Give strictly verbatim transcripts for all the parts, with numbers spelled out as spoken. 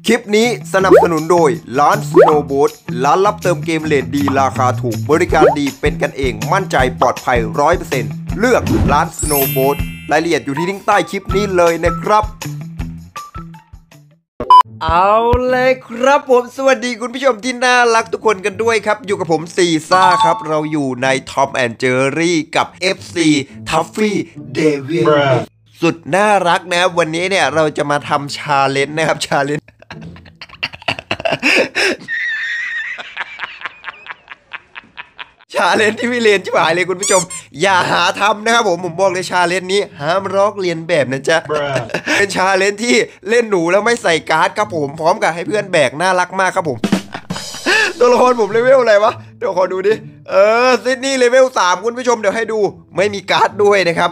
คลิปนี้สนับสนุนโดยร้าน Snowboat ร้านรับเติมเกมเรทดีราคาถูกบริการดีเป็นกันเองมั่นใจปลอดภัย ร้อยเปอร์เซ็นต์ เลือกร้าน Snowboat รายละเอียดอยู่ที่ลิงก์ใต้คลิปนี้เลยนะครับเอาเลยครับผมสวัสดีคุณผู้ชมที่น่ารักทุกคนกันด้วยครับอยู่กับผมซีซ่าครับเราอยู่ใน Tom and Jerry กับ เอฟ ซี Tuffy Devil สุดน่ารักนะครับวันนี้เนี่ยเราจะมาทำชาเลนจ์นะครับชาเลนจ์ ชาเลนจ์ที่ไม่เรียนชิบหายเลยคุณผู้ชมอย่าหาทำนะครับผมผมบอกเลยชาเลนจ์นี้ห้ามลอกเรียนแบบนะจ๊ะ เป็นชาเลนจ์ที่เล่นหนูแล้วไม่ใส่การ์ดครับผมพร้อมกับให้เพื่อนแบกน่ารักมากครับผม ตัวละครผมเลเวลอะไรวะเดี๋ยวขอดูดิเออซิดนีย์เลเวลสามคุณผู้ชมเดี๋ยวให้ดูไม่มีการ์ดด้วยนะครับ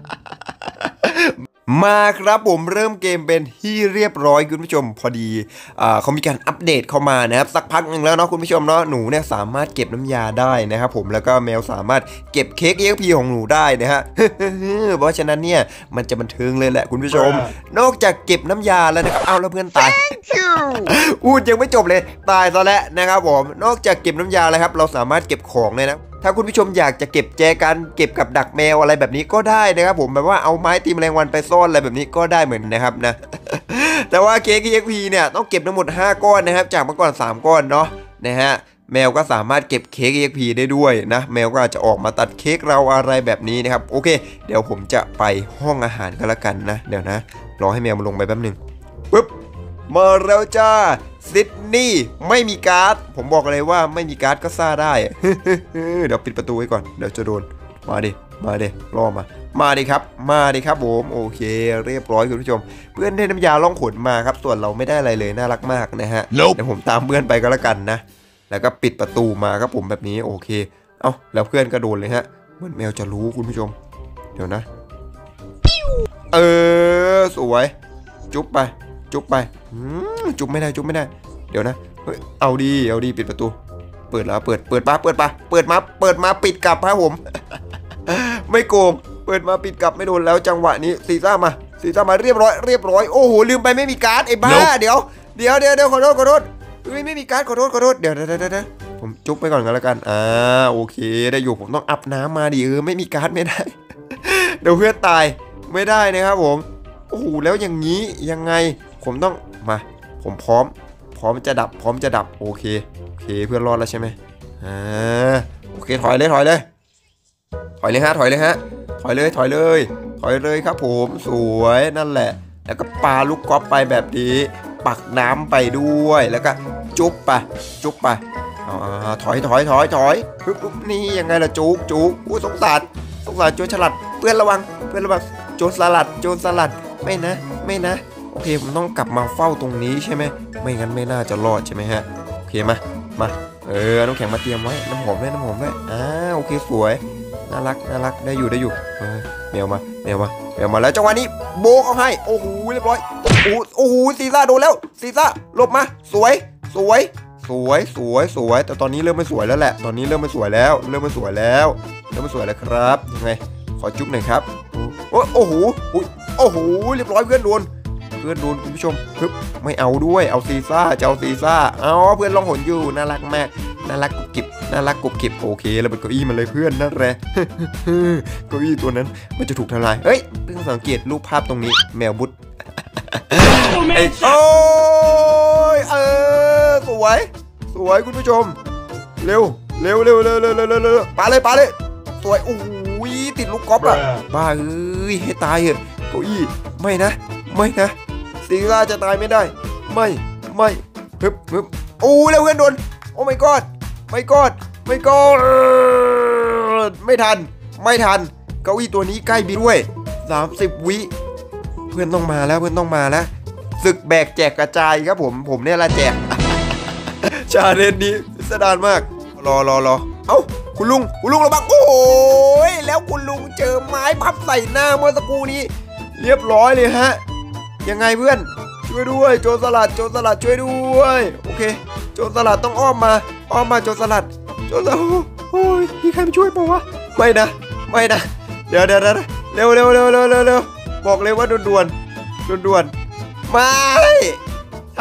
มาครับผมเริ่มเกมเป็นที่เรียบร้อยคุณผู้ชมพอดีอ่าเขามีการอัปเดตเข้ามานะครับสักพักหนึ่งแล้วเนาะคุณผู้ชมเนาะหนูเนี่ยสามารถเก็บน้ำยาได้นะครับผมแล้วก็แมวสามารถเก็บเค้กเอ็กพีของหนูได้นะฮะ เพราะฉะนั้นเนี่ยมันจะบันเทิงเลยแหละคุณผู้ชมนอกจากเก็บน้ำยาแล้วนะครับเอาแล้วเพื่อนตาย พูดยังไม่จบเลยตายซะแล้วนะครับผมนอกจากเก็บน้ำยาแล้วครับเราสามารถเก็บของเลยนะถ้าคุณผู้ชมอยากจะเก็บแจกันเก็บกับดักแมวอะไรแบบนี้ก็ได้นะครับผมแบบว่าเอาไม้ตีแมลงวันไปซ่อนอะไรแบบนี้ก็ได้เหมือนนะครับนะ แต่ว่าเค้ก อี เอ็กซ์ พี เนี่ยต้องเก็บทั้งหมดห้าก้อนนะครับจากเมื่อก่อนสามก้อนเนาะนะฮะแมวก็สามารถเก็บเค้ก อี เอ็กซ์ พี ได้ด้วยนะแมวก็อาจจะออกมาตัดเค้กเราอะไรแบบนี้นะครับโอเคเดี๋ยวผมจะไปห้องอาหารก็แล้วกันนะเดี๋ยวนะรอให้แมวมาลงไปแป๊บนึงปึ๊บมาแล้วจ้าซิดนีย์ไม่มีการ์ดผมบอกเลยว่าไม่มีการ์ดก็ซ่าได้ เดี๋ยวปิดประตูไว้ก่อนเดี๋ยวจะโดนมาดิมาดิรอมามาดิครับมาดิครับผมโอเคเรียบร้อยคุณผู้ชมเพื่อนได้น้ำยาล่องขนมาครับส่วนเราไม่ได้อะไรเลยน่ารักมากนะฮะ nope. เดี๋ยวผมตามเพื่อนไปก็แล้วกันนะแล้วก็ปิดประตูมาครับผมแบบนี้โอเคเอ้าแล้วเพื่อนก็โดนเลยฮะเหมือนแมวจะรู้คุณผู้ชมเดี๋ยวนะเออสวยจุ๊บไปจุ๊บไปจุ๊บไม่ได้จุ๊บไม่ได้เดี๋ยวนะเฮ้ยเอาดีเอาดีปิดประตูเปิดแล้วเปิดเปิดปะเปิดปะเปิดมาเปิดมาปิดกลับครับผม ไม่โกงเปิดมาปิดกลับไม่โดนแล้วจังหวะนี้ซีซ่ามาซีซ่ามาเรียบร้อยเรียบร้อยโอ้โหลืมไปไม่มีการ์ดไอ้บ้า nope. เดี๋ยวเดี๋ยวเดี๋ยวเดี๋ยวขอโทษขอโทษไม่ไม่มีการ์ดขอโทษขอโทษเดี๋ยวเดี๋ยวเดี๋ยวผมจุ๊บไปก่อนกันแล้วกันอ่าโอเคได้อยู่ผมต้องอัพน้ำมาดิเออไม่มีการ์ดไม่ได้ เดี๋ยวเพื่อนตายไม่ได้นะครับผมโอ้โหแล้วอย่างนี้ยังไงผมต้องมาผมพร้อมพร้อมจะดับพร้อมจะดับโอเคโอเคเพื่อนรอดแล้วใช่ไหมอ่าโอเคถอยเลยถอยเลยถอยเลยฮะถอยเลยฮะถอยเลยถอยเลยถอยเลยครับผมสวยนั่นแหละแล้วก็ปาลูกกอล์ฟไปแบบนี้ปักน้ำไปด้วยแล้วก็จุ๊บไปจุ๊บไปอ่าถอยถอยถอยถอยปุ๊บปุ๊บนี่ยังไงล่ะจุ๊บจุ๊บอู้สงสารสงสารโจรสลัดเพื่อนระวังเพื่อนระวังโจรสลัดโจรสลัดไม่นะไม่นะโอเคผมต้องกลับมาเฝ้าตรงนี้ใช่ไหมไม่งั้นไม่น่าจะรอดใช่ไหมฮะโอเคมามาเออน้ำแข็งมาเตรียมไว้น้ำหอมด้วยน้ำหอมด้วยอ่าโอเคสวยน่ารักน่ารักได้อยู่ได้อยู่เออแมวมาแมวมาแมวมาแล้วจังหวะนี้โบกเอาให้โอ้โหเรียบร้อยโอ้โหโอ้โหซีซ่าโดนแล้วซีซ่าหลบมาสวยสวยสวยสวยสวยแต่ตอนนี้เริ่มไม่สวยแล้วแหละตอนนี้เริ่มไม่สวยแล้วเริ่มไม่สวยแล้วเริ่มไม่สวยแล้วครับยังไงขอจุ๊บหน่อยครับโอ้โอ้โหโอ้โหเรียบร้อยเพื่อนโดนเพื่อนโดนคุณผู้ชมปึ๊บไม่เอาด้วยเอาซีซ่าจะเอาซีซ่าเอาเพื่อนลองหนอยู่น่ารักมากน่ารักกุบกิบน่ารักกุบกิบโอเคแล้วเป็นเก้าอี้มันเลยเพื่อนนั่นแหละ เก้าอี้ตัวนั้นมันจะถูกทำลายเฮ้ยเพิ่งสังเกตรูปภาพตรงนี้แมวบุตร ไอ้โอ้ยเออสวยสวยคุณผู้ชมเร็วเร็วเร็วเร็วเร็วเร็วเร็วปาเลยปาเลยสวยโอ้ยติดลูกกอล์ฟอะบ้าเอ้ยให้ตายเหอะเก้าอี้ไม่นะไม่นะซีซ่าจะตายไม่ได้ไม่ไม่ฮึบฮึบโอ้แล้วเพื่อนโดนโอ้ไม่กอดไม่กอดไม่กอดไม่ทันไม่ทันเก้าอี้ตัวนี้ใกล้บีด้วยสามสิบวิเพื่อนต้องมาแล้วเพื่อนต้องมาแล้วศึกแบกแจกกระจายครับผมผมเนี่ยละแจก ชาเลนจ์นี้พิสดารมากรอรอรอเอ้าคุณลุงคุณลุงระวังโอ้ยแล้วคุณลุงเจอไม้พับใส่หน้าเมื่อสักครู่นี้เรียบร้อยเลยฮะยังไงเพื่อนช่วยด้วยโจรสลัดโจรสลัดช่วยด้วยโอเคโจรสลัดต้องอ้อมมาอ้อมมาโจรสลัดโจรสลัดโอ้ยมีใครมาช่วยป่าวะไม่นะไม่นะเดี๋ยวเดี๋ยวเร็วเร็วเร็วเร็วเร็วเร็วบอกเลยว่าด่วนด่วนด่วนด่วนไม่ท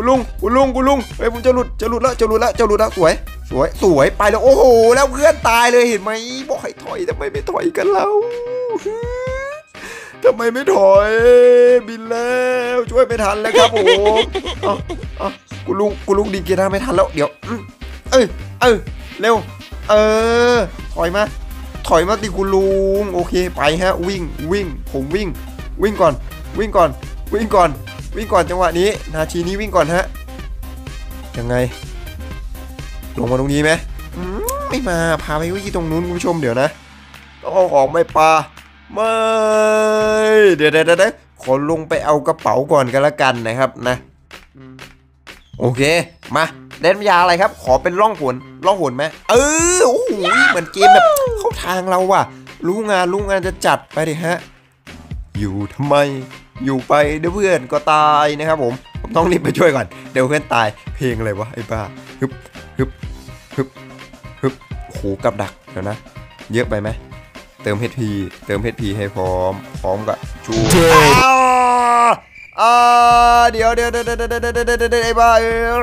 คุณลุงคุณลุงคุณลุงเฮ้ยผมจะหลุดจะหลุดแล้วจะหลุดแล้วจะหลุดแล้วสวยสวยสวยไปแล้วโอ้โหแล้วเพื่อนตายเลยเห็นไหมบอกให้ถอยทำไมไม่ถอยกันแล้วทำไมไม่ถอยบินแล้วช่วยไม่ทันแล้วครับผมอ๋อคุณลุงคุณลุงดีเกียร์ไม่ทันแล้วเดี๋ยวเออเออเร็วเออถอยมาถอยมาติคุณลุงโอเคไปฮะวิ่งวิ่งผมวิ่งวิ่งก่อนวิ่งก่อนวิ่งก่อนวิ่งก่อนจังหวะนี้นาทีนี้วิ่งก่อนฮะยังไงลงมาตรงนี้ไหมไม่มาพาไปวิ่งตรงนู้นคุณผู้ชมเดี๋ยวนะต้องเอาของไม่ปลาไม่เดี๋ยวเดี๋ยวเดี๋ยวขอลงไปเอากระเป๋าก่อนกันละกันนะครับนะโอเคมาเล่นยาอะไรครับขอเป็นล่องหนล่องหนไหมเออโอ้โหเหมือนเกมแบบเข้าทางเราว่ะรู้งานรู้งานจะจัดไปดิฮะอยู่ทำไมอยู่ไปเดี๋ยวเพื่อนก็ตายนะครับผมผมต้องรีบไปช่วยก่อนเดี๋ยวเพื่อนตายเพลงอะไรวะไอ้บ้าฮึบฮึบฮึบฮึบโหกับดักเดี๋ยวนะเยอะไปไหมเติม เอช พี เติม เอช พี ให้พร้อมพร้อมกับชูอ่าเดี๋ยวเดี๋ยวเดี๋ยวเดี๋ยวเดี๋ยวเดี๋ยวเดี๋ยวไอ้บ้า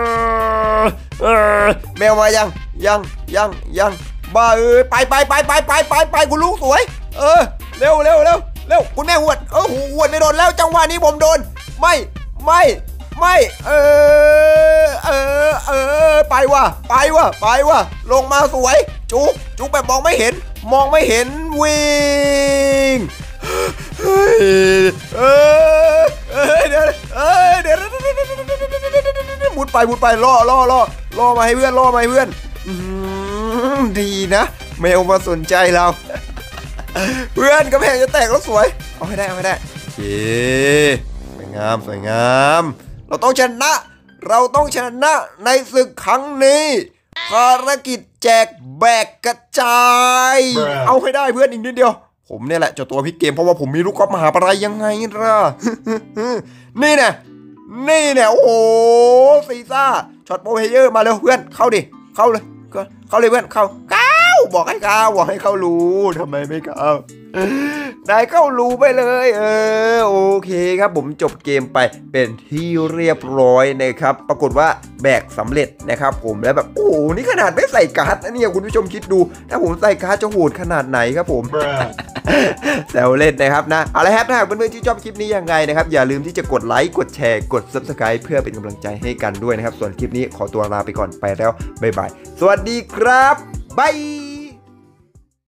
แมวมายังยังยังยังบ้าเอ้ยไปไปไปไปไปไปไปคุณลุงสวยเออเร็วเร็วเร็วเร็วคุณแม่หวดเออหวดไม่โดนแล้วจังหวะนี้ผมโดนไม่ไม่ไม่เออเออเออไปว่ะไปว่ะไปว่ะลงมาสวยจุกจุกแบบมองไม่เห็นมองไม่เห็นวิ่งเฮ้ยเออเออเดี๋ยวเออเดี๋ยวมุดไปมุดไปล่อล่อล่อล่อมาให้เพื่อนล่อมาให้เพื่อนดีนะแมวมาสนใจเราเพื่อนกระแพงจะแตกแล้วสวยเอาให้ได้เอาให้ได้โอเคสวยงามสวยงามเราต้องชนะเราต้องชนะในศึกครั้งนี้ภารกิจแจกแบกกระจายเอาให้ได้เพื่อนอีกนิดเดียวผมเนี่ยแหละเจ้าตัวพลิกเกมเพราะว่าผมมีลูกกอล์ฟมหาปลายยังไงล่ะ นี่เนี่ยนี่เนี่ยโอ้โหซีซ่าช็อตโปรเพลเยอร์มาเร็วเพื่อนเข้าดิเข้าเลยเข้าเลยเพื่อนเข้าเข้าบอกให้เข้าบอกให้เข้ารู้ทำไมไม่เข้านายเข้ารู้ไปเลยเออโอเคครับผมจบเกมไปเป็นที่เรียบร้อยนะครับปรากฏว่าแบกสำเร็จนะครับผมแล้วแบบโอ้โหนี่ขนาดไม่ใส่การ์ดนะเนี่ยคุณผู้ชมคิดดูถ้าผมใส่การ์ดจะโหดขนาดไหนครับผมแซวเล่นนะครับนะเอาละครับถ้าหากเพื่อนๆที่ชอบคลิปนี้ยังไงนะครับอย่าลืมที่จะกดไลค์กดแชร์กด ซับสไครบ์ เพื่อเป็นกำลังใจให้กันด้วยนะครับส่วนคลิปนี้ขอตัวลาไปก่อนไปแล้วบ๊ายบายสวัสดีครับบาย